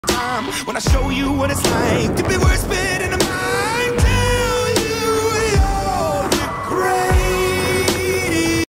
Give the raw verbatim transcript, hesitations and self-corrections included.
time when I show you what it's like to be